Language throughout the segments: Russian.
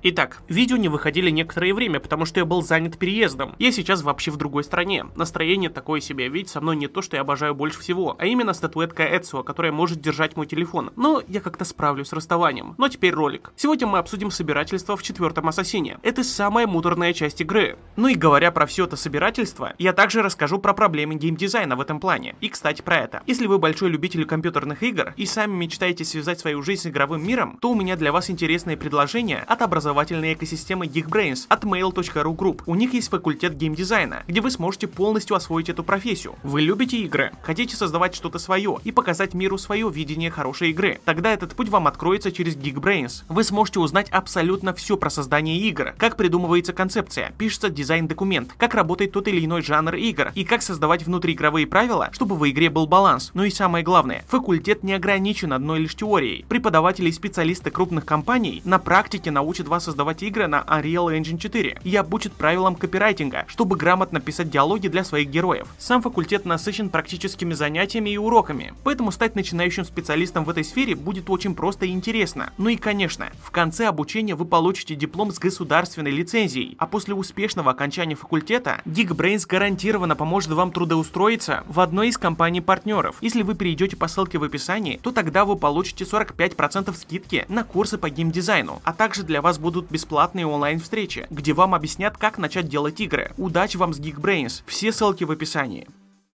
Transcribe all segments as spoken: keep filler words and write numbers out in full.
Итак, видео не выходили некоторое время, потому что я был занят переездом. Я сейчас вообще в другой стране. Настроение такое себе, ведь со мной не то, что я обожаю больше всего, а именно статуэтка Эцио, которая может держать мой телефон. Но я как-то справлюсь с расставанием. Но теперь ролик. Сегодня мы обсудим собирательство в четвертом Ассасине. Это самая муторная часть игры. Ну и говоря про все это собирательство, я также расскажу про проблемы геймдизайна в этом плане. И кстати про это. Если вы большой любитель компьютерных игр и сами мечтаете связать свою жизнь с игровым миром, то у меня для вас интересное предложение от образовательной экосистемы Geekbrains от mail точка ru Group. У них есть факультет геймдизайна, где вы сможете полностью освоить эту профессию. Вы любите игры, хотите создавать что-то свое и показать миру свое видение хорошей игры. Тогда этот путь вам откроется через Geekbrains. Вы сможете узнать абсолютно все про создание игр, как придумывается концепция, пишется дизайн-документ, как работает тот или иной жанр игр и как создавать внутриигровые правила, чтобы в игре был баланс. Ну и самое главное, факультет не ограничен одной лишь теорией. Преподаватели и специалисты крупных компаний на практике научат вас создавать игры на Unreal Engine четыре и обучат правилам копирайтинга, чтобы грамотно писать диалоги для своих героев. Сам факультет насыщен практическими занятиями и уроками, поэтому стать начинающим специалистом в этой сфере будет очень просто и интересно. Ну и конечно, в конце обучения вы получите диплом с государственной лицензией, а после успешного окончания факультета Geekbrains гарантированно поможет вам трудоустроиться в одной из компаний-партнеров. Если вы перейдете по ссылке в описании, то тогда вы получите сорок пять процентов скидки на курсы по геймдизайну, а также для вас будут бесплатные онлайн-встречи, где вам объяснят, как начать делать игры. Удачи вам с Geekbrains, все ссылки в описании.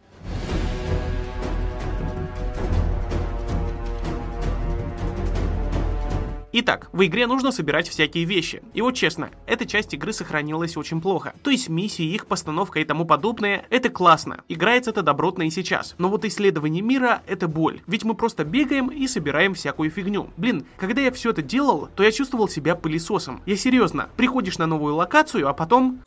Итак, в игре нужно собирать всякие вещи. И вот честно, эта часть игры сохранилась очень плохо. То есть миссии, их постановка и тому подобное, это классно. Играется это добротно и сейчас. Но вот исследование мира — это боль. Ведь мы просто бегаем и собираем всякую фигню. Блин, когда я все это делал, то я чувствовал себя пылесосом. Я серьезно, приходишь на новую локацию, а потом...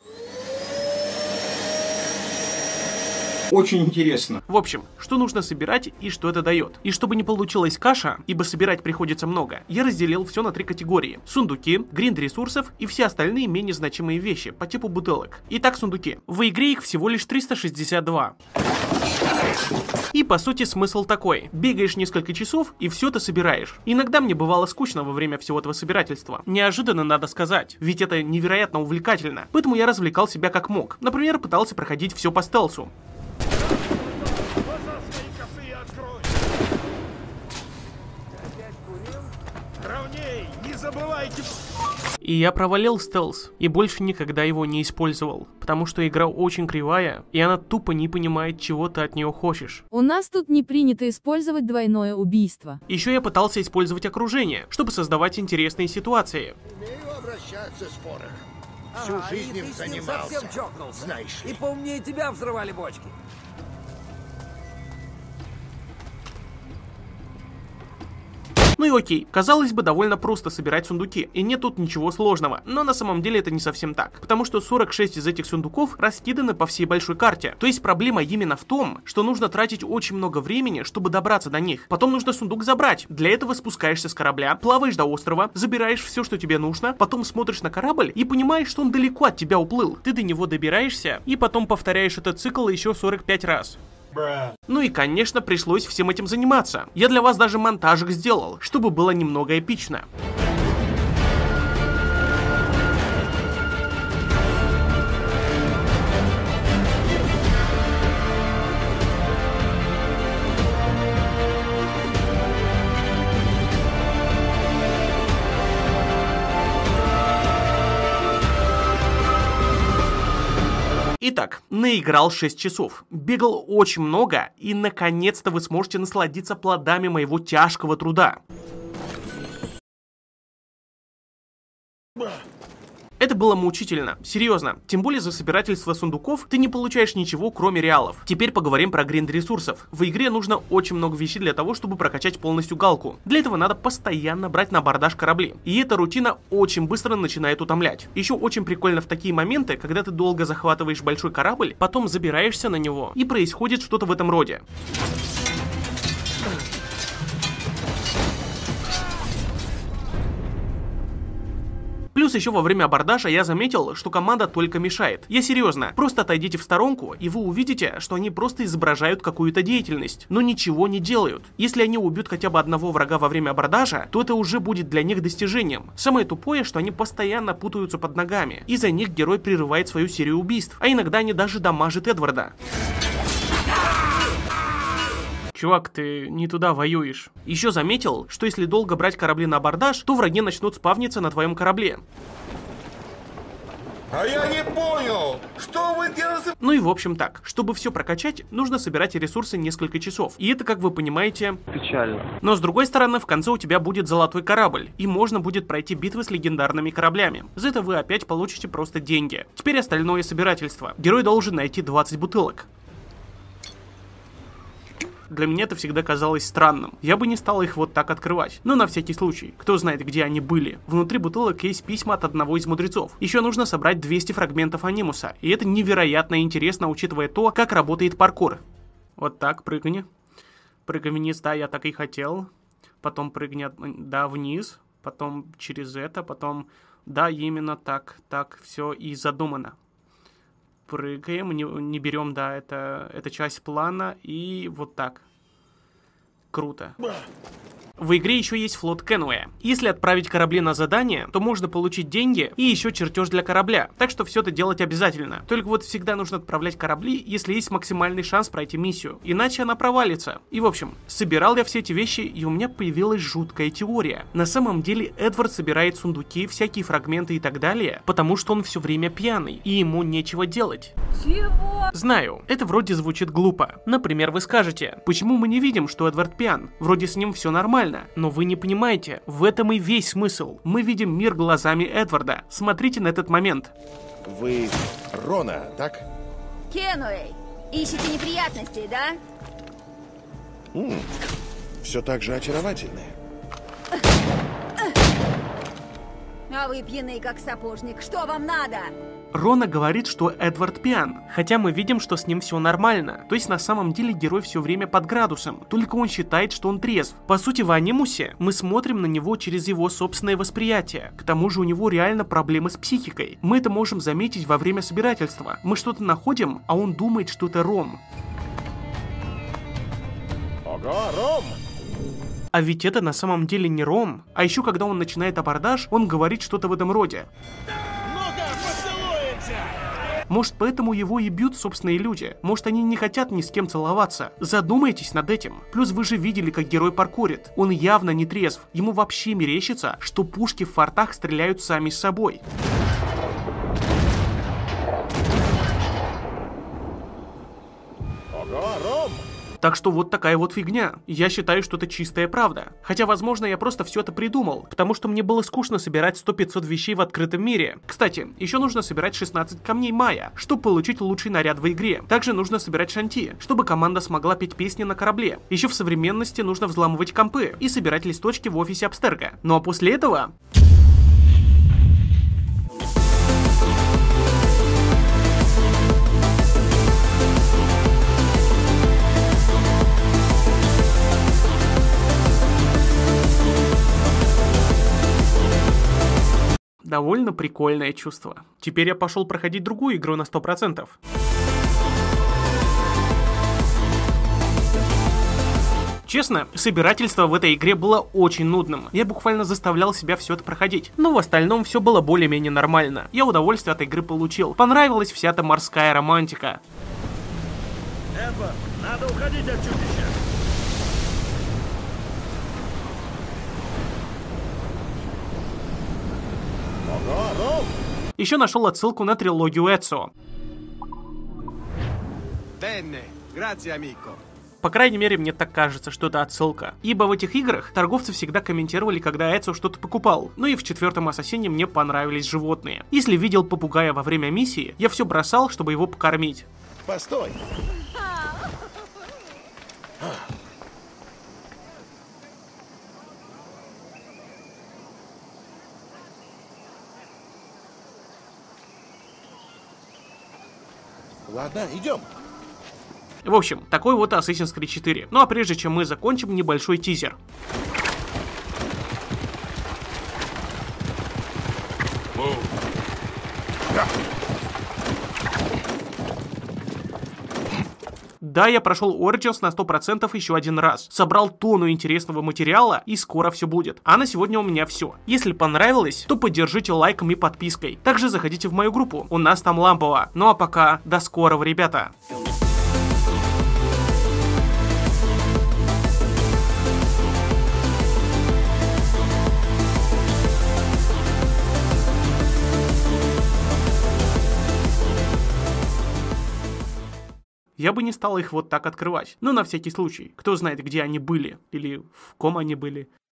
Очень интересно. В общем, что нужно собирать и что это дает. И чтобы не получилась каша, ибо собирать приходится много, я разделил все на три категории. Сундуки, гринд ресурсов и все остальные менее значимые вещи по типу бутылок. Итак, сундуки. В игре их всего лишь триста шестьдесят два. И по сути смысл такой. Бегаешь несколько часов и все это собираешь. Иногда мне бывало скучно во время всего этого собирательства. Неожиданно, надо сказать, ведь это невероятно увлекательно. Поэтому я развлекал себя как мог. Например, пытался проходить все по стелсу. И я провалил стелс, и больше никогда его не использовал, потому что игра очень кривая, и она тупо не понимает, чего ты от нее хочешь. У нас тут не принято использовать двойное убийство. Еще я пытался использовать окружение, чтобы создавать интересные ситуации. Умею обращаться с порохом. Всю Ага, жизнь и им ты с ним занимался, совсем чокнулся. знаешь ли. И поумнее тебя взрывали бочки. Ну и окей, казалось бы, довольно просто собирать сундуки, и нет тут ничего сложного, но на самом деле это не совсем так, потому что сорок шесть из этих сундуков раскиданы по всей большой карте. То есть проблема именно в том, что нужно тратить очень много времени, чтобы добраться до них. Потом нужно сундук забрать. Для этого спускаешься с корабля, плаваешь до острова, забираешь все, что тебе нужно, потом смотришь на корабль и понимаешь, что он далеко от тебя уплыл. Ты до него добираешься и потом повторяешь этот цикл еще сорок пять раз. Ну и, конечно, пришлось всем этим заниматься. Я для вас даже монтажик сделал, чтобы было немного эпично. Итак, наиграл шесть часов, бегал очень много, и наконец-то вы сможете насладиться плодами моего тяжкого труда. Это было мучительно, серьезно, тем более за собирательство сундуков ты не получаешь ничего, кроме реалов. Теперь поговорим про гринд ресурсов. В игре нужно очень много вещей для того, чтобы прокачать полностью галку. Для этого надо постоянно брать на абордаж корабли. И эта рутина очень быстро начинает утомлять. Еще очень прикольно в такие моменты, когда ты долго захватываешь большой корабль, потом забираешься на него, и происходит что-то в этом роде. Плюс еще во время абордажа я заметил, что команда только мешает. Я серьезно, просто отойдите в сторонку, и вы увидите, что они просто изображают какую-то деятельность, но ничего не делают. Если они убьют хотя бы одного врага во время абордажа, то это уже будет для них достижением. Самое тупое, что они постоянно путаются под ногами. Из-за них герой прерывает свою серию убийств, а иногда они даже дамажат Эдварда. Чувак, ты не туда воюешь. Еще заметил, что если долго брать корабли на абордаж, то враги начнут спавниться на твоем корабле. А я не понял, что вы делаете? Ну и в общем так, чтобы все прокачать, нужно собирать ресурсы несколько часов. И это, как вы понимаете, печально. Но с другой стороны, в конце у тебя будет золотой корабль, и можно будет пройти битвы с легендарными кораблями. За это вы опять получите просто деньги. Теперь остальное собирательство. Герой должен найти двадцать бутылок. Для меня это всегда казалось странным. Я бы не стал их вот так открывать. Но на всякий случай, кто знает, где они были. Внутри бутылок есть письма от одного из мудрецов. Еще нужно собрать двести фрагментов анимуса. И это невероятно интересно, учитывая то, как работает паркур. Вот так, прыгни. Прыгай вниз, да, я так и хотел. Потом прыгни, да, вниз. Потом через это, потом... Да, именно так, так, все и задумано. Прыгаем, не, не берем, да, это, это часть плана, и вот так. Круто. В игре еще есть флот Кенуэ. Если отправить корабли на задание, то можно получить деньги и еще чертеж для корабля. Так что все это делать обязательно. Только вот всегда нужно отправлять корабли, если есть максимальный шанс пройти миссию. Иначе она провалится. И в общем, собирал я все эти вещи, и у меня появилась жуткая теория. На самом деле Эдвард собирает сундуки, всякие фрагменты и так далее, потому что он все время пьяный, и ему нечего делать. Чего? Знаю, это вроде звучит глупо. Например, вы скажете, почему мы не видим, что Эдвард пьян? Вроде с ним все нормально. Но вы не понимаете, в этом и весь смысл. Мы видим мир глазами Эдварда. Смотрите на этот момент. Вы Рона, так? Кенуэй, ищете неприятностей, да? М-м, все так же очаровательное. А вы пьяны, как сапожник. Что вам надо? Рона говорит, что Эдвард пьян, хотя мы видим, что с ним все нормально. То есть на самом деле герой все время под градусом, только он считает, что он трезв. По сути, в анимусе мы смотрим на него через его собственное восприятие. К тому же у него реально проблемы с психикой. Мы это можем заметить во время собирательства. Мы что-то находим, а он думает, что это ром. Ого, ром! А ведь это на самом деле не ром. А еще когда он начинает абордаж, он говорит что-то в этом роде. Может, поэтому его и бьют собственные люди. Может, они не хотят ни с кем целоваться. Задумайтесь над этим. Плюс вы же видели, как герой паркурит. Он явно не трезв. Ему вообще мерещится, что пушки в фортах стреляют сами с собой. Ого, ром! Так что вот такая вот фигня. Я считаю, что это чистая правда. Хотя, возможно, я просто все это придумал, потому что мне было скучно собирать сто-пятьсот вещей в открытом мире. Кстати, еще нужно собирать шестнадцать камней Майя, чтобы получить лучший наряд в игре. Также нужно собирать шанти, чтобы команда смогла петь песни на корабле. Еще в современности нужно взламывать компы и собирать листочки в офисе Абстерго. Ну а после этого... Довольно прикольное чувство. Теперь я пошел проходить другую игру на сто процентов. Честно, собирательство в этой игре было очень нудным. Я буквально заставлял себя все это проходить. Но в остальном все было более-менее нормально. Я удовольствие от игры получил. Понравилась вся эта морская романтика. Эдвард, надо уходить от чудища. Еще нашел отсылку на трилогию Эцио. По крайней мере, мне так кажется, что это отсылка. Ибо в этих играх торговцы всегда комментировали, когда Эцио что-то покупал. Ну и в четвертом Ассасине мне понравились животные. Если видел попугая во время миссии, я все бросал, чтобы его покормить. Постой! Ладно, идем. В общем, такой вот Assassin's Creed четыре. Ну а прежде чем мы закончим, небольшой тизер. Мы Да, я прошел Origins на сто процентов еще один раз, собрал тонну интересного материала и скоро все будет. А на сегодня у меня все. Если понравилось, то поддержите лайком и подпиской. Также заходите в мою группу, у нас там лампово. Ну а пока, до скорого, ребята. Я бы не стал их вот так открывать. Но на всякий случай. Кто знает, где они были. Или в ком они были.